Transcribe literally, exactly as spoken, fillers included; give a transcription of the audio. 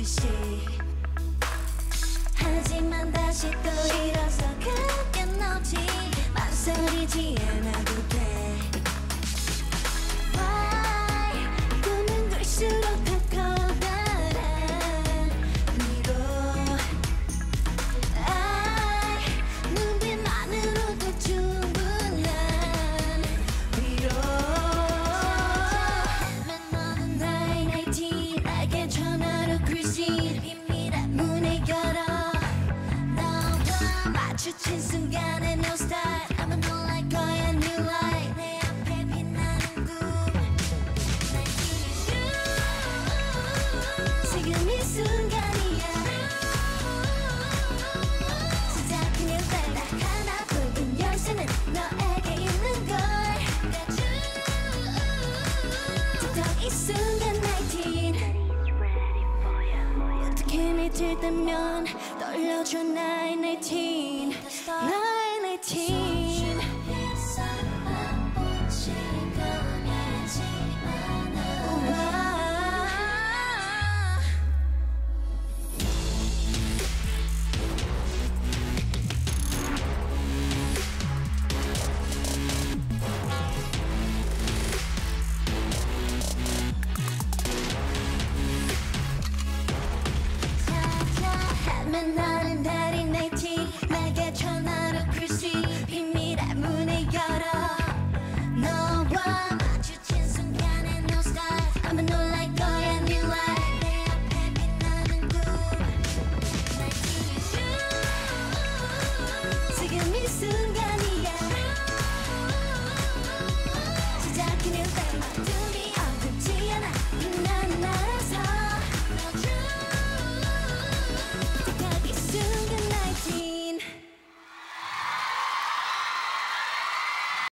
듯이. 하지만 다시 또 일어서 그게 너지. 망설이지 않아도 돼. Why 꿈은 클수록 더 커다란 위로. I 눈빛만으로도 충분한 위로. 너는 나의 나이틴. 나에게 전화로 글씨 비밀의 문을 열어. 너와 마주친 순간의 new style. 아마 놀랄 거야 new light. 내 앞에 빛나는 꿈. 날 기다려. 지금 이 순간이야. 시작은 new day. 딱 하나 붉은 열쇠는 너에게 있는 걸. 더 이 순간 나이틴. 어떻게 믿을 때면 떨려줘 나의 나이틴.